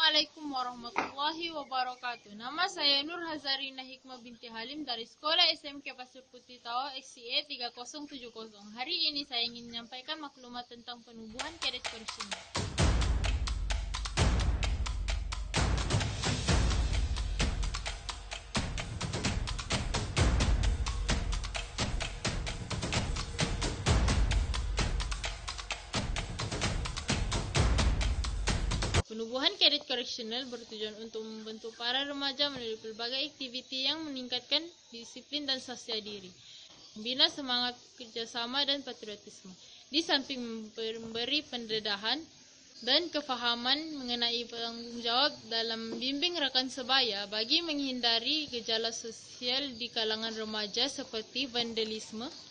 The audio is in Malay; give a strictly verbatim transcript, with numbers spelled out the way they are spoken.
Assalamualaikum warahmatullahi wabarakatuh. Nama saya Nur Hazarina Hikmah binti Halim dari Sekolah S M K Pasir Putih Tawa X C E tiga nol tujuh nol. Hari ini saya ingin menyampaikan maklumat tentang penubuhan kredit konsumer. Penubuhan kredit koreksional bertujuan untuk membentuk para remaja melalui berbagai aktiviti yang meningkatkan disiplin dan sosial diri, membina semangat kerjasama dan patriotisme, di samping memberi pendedahan dan kefahaman mengenai tanggung jawab dalam membimbing rekan sebaya bagi menghindari gejala sosial di kalangan remaja seperti vandalisme,